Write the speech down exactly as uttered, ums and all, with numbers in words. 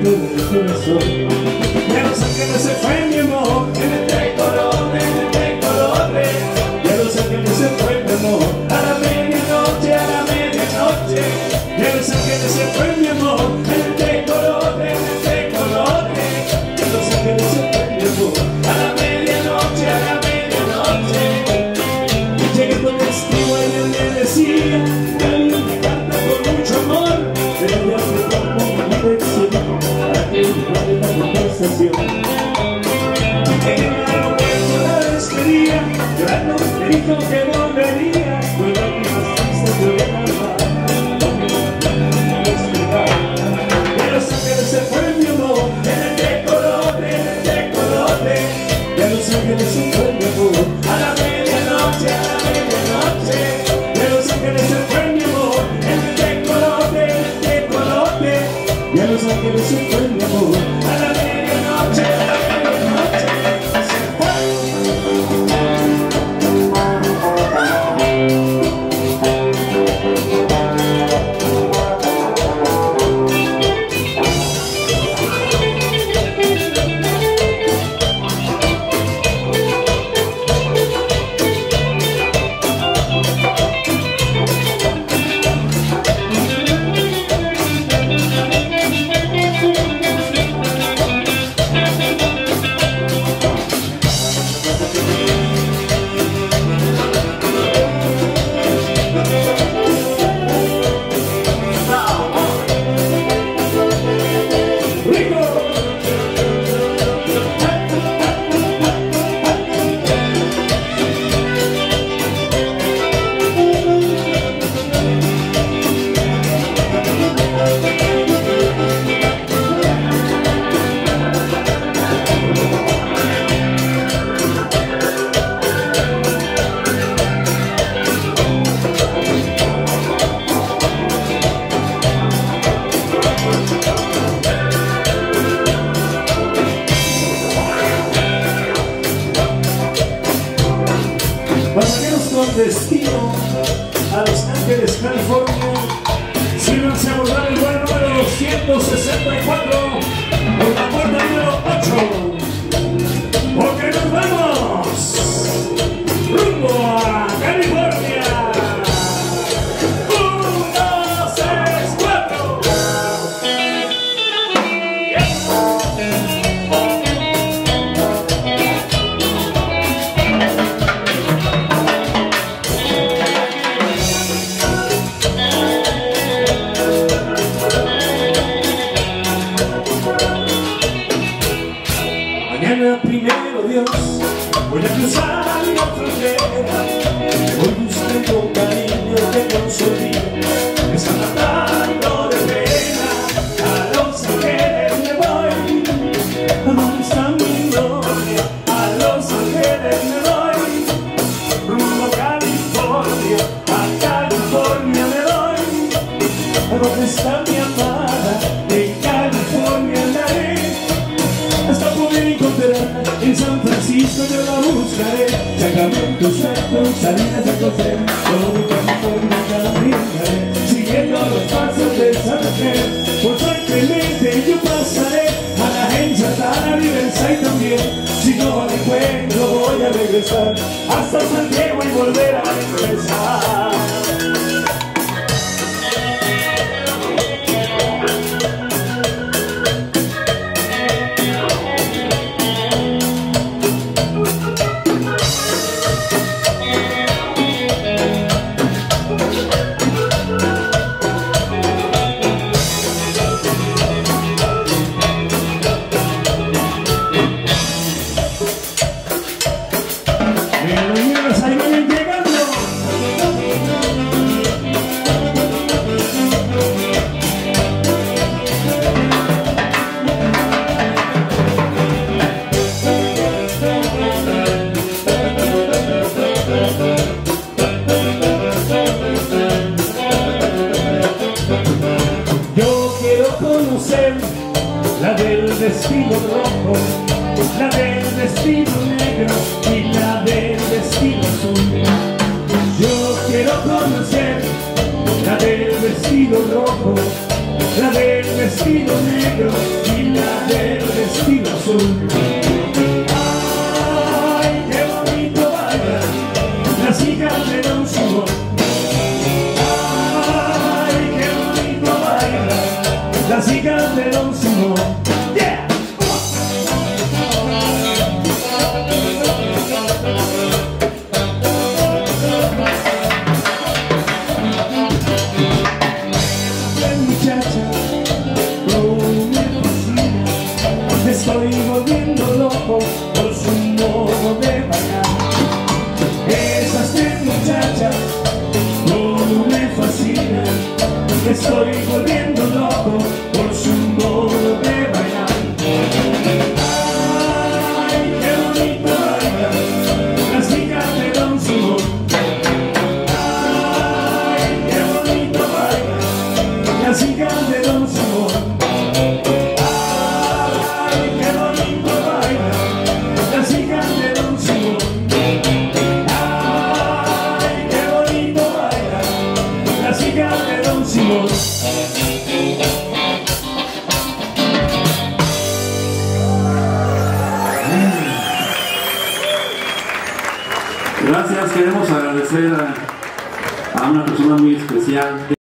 dentro del corazón. De Los Ángeles se fue mi amor, en el tecolote, en el tecolote. De Los Ángeles se fue mi amor, a la medianoche, a la medianoche. De Los Ángeles se fue mi amor, en el tecolote, en el tecolote. De Los Ángeles se fue mi amor, a la medianoche, a la medianoche. Y llegué con destino y él me decía que alguien me canta con mucho amor, pero ya me tomo mi dirección para que me la conversación. En el aeropuerto la despedía, llorando me dijo que volvería, con lágrimas tristes lloré en el mar. De Los Ángeles se fue mi amor, en el tecolote, en el tecolote. De Los Ángeles se fue mi amor, a la medianoche, a la medianoche. De Los Ángeles se fue mi amor, en el tecolote, en el tecolote. De Los Ángeles se fue mi amor, a la medianoche, a la medianoche. Se fue. Pasajeros con destino a Los Ángeles, California, sírvanse a abordar el vuelo número doscientos sesenta y cuatro por la puerta número ocho, porque nos vamos rumbo a California. Un, dos, tres, cuatro. Mañana primero Dios, voy a cruzar la frontera. Voy buscando cariño que no se olvide. Me está matando de pena. A Los Ángeles me voy. ¿A dónde está mi novia? A Los Ángeles me voy. Rumbo a California, a California me voy. ¿A dónde está mi amada? En California andaré hasta poder encontrar. En San Francisco yo la buscaré. Sacramento, Santo, Salinas a coser. Todo California caminaré, siguiendo los pasos de esa mujer. Por fuertemente yo pasaré a la agencia Santana, Riverside también. Si no la encuentro voy a regresar hasta San Diego y volver a empezar. La del vestido rojo, la del vestido negro y la del vestido azul. Yo quiero conocer la del vestido rojo, la del vestido vestido negro y la del vestido azul. Ay, qué bonito bailan las hijas de Don Simón. Ay, qué bonito bailan las hijas de Don Simón. Yeah. Estoy volviendo loco por su modo de bailar. Esas tres muchachas como me fascinan. Estoy volviendo loco por su modo de bailar. Ay, qué bonito bailan las hijas de Don Simón. Ay, qué bonito bailan las hijas de Don Simón. Gracias, queremos agradecer a, a una persona muy especial.